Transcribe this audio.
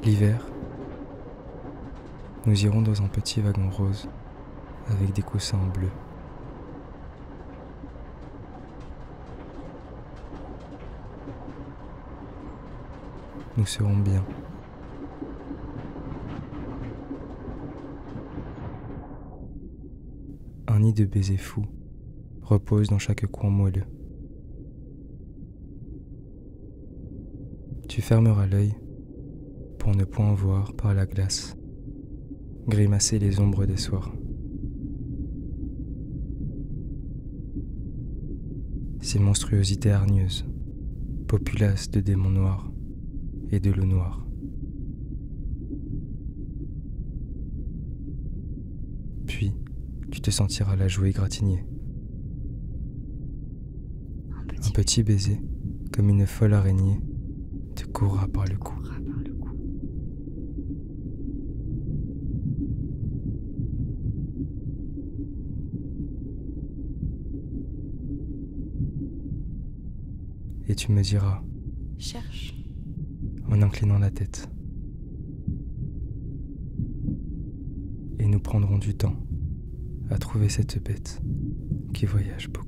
L'hiver, nous irons dans un petit wagon rose avec des coussins en bleu. Nous serons bien. Un nid de baisers fous repose dans chaque coin moelleux. Tu fermeras l'œil pour ne point voir par la glace grimacer les ombres des soirs. Ces monstruosités hargneuses, populaces de démons noirs et de loups noirs. Puis, tu te sentiras la joue égratignée. Un petit baiser, comme une folle araignée, te courra par le cou. Et tu me diras, Cherche. en inclinant la tête. Et nous prendrons du temps à trouver cette bête qui voyage beaucoup.